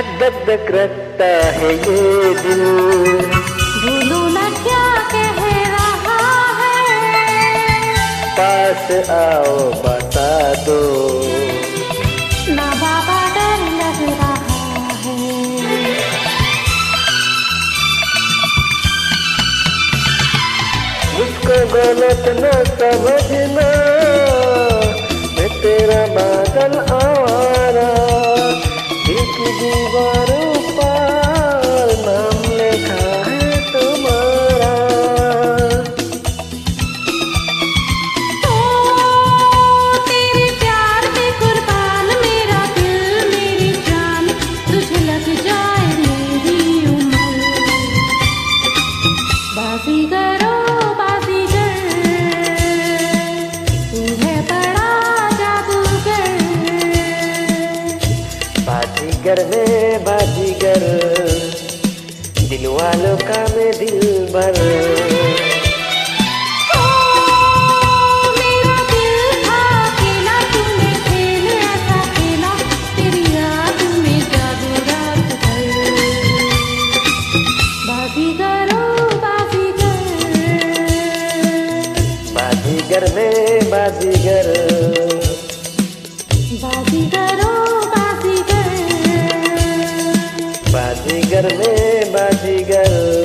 धक धक रखता है ये दिल, भूलूं ना क्या कह रहा है, पास आओ बता दो, ना बाबा डर लग रहा है। मुझको गलत न समझना, मैं तेरा बादल आवारा, दिल की दीवारों पर नाम लिखा है तुम्हारा। ओ तेरे प्यार पे कुर्बान मेरा दिल मेरी जान, तुझे लग जाए मेरी उम्र। बाजीगरो बाजीगर, तू है बड़ा जादूगर। बाजीगर में बाजीगर, दिल वालों का मैं दिल भर। ओ मेरा दिल था अकेला, तूने खेल ऐसा खेला, तेरी याद में जादू रात भर। बाजीगरो बाजीगर, बाजीगर में बाजीगर, बाजीगरो बाजीगर, बाजीगर में बाजीगर।